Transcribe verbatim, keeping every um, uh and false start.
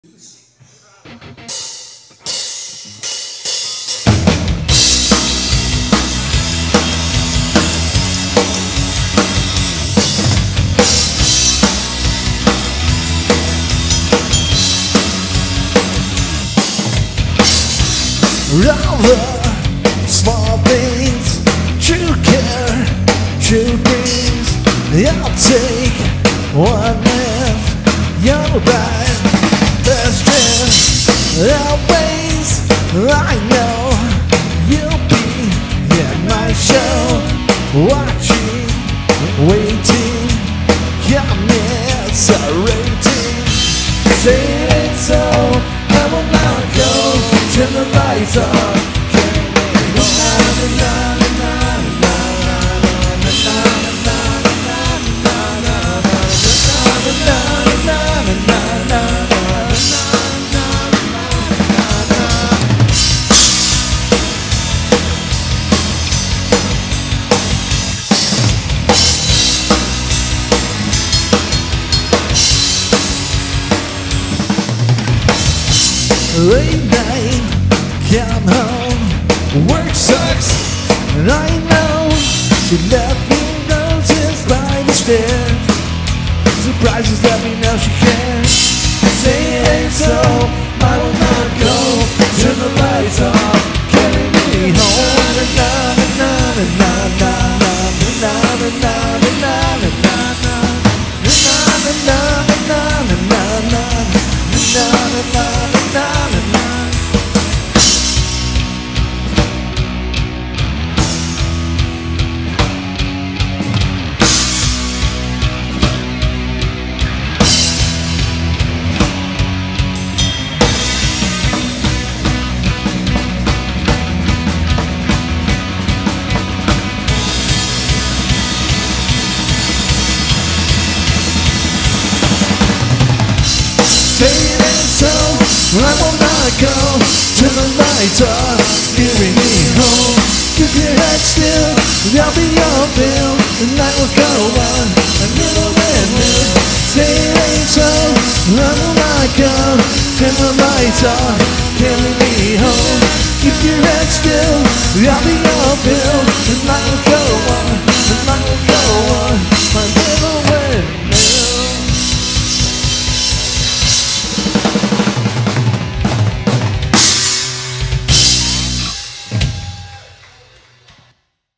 All the small things, true care, true things. I'll take one if you're right. Best friend, always. I know you'll be in my show, watching, waiting, commiserating. Say it ain't so, I will not go till the lights are. Late night, come home, work sucks, and I know she left me roses by the stairs. Surprises let me know she cares. Say it ain't so, I will not go till the lights off. Carry me home. Na na na na na na na na na na na na. Say it ain't so, I will not go till the lights are carrying me home. Keep your head still, I'll be your bill. The night will go on, a little bit new. Say it ain't so, I will not go till the lights are carrying me home. Keep your head still, I'll be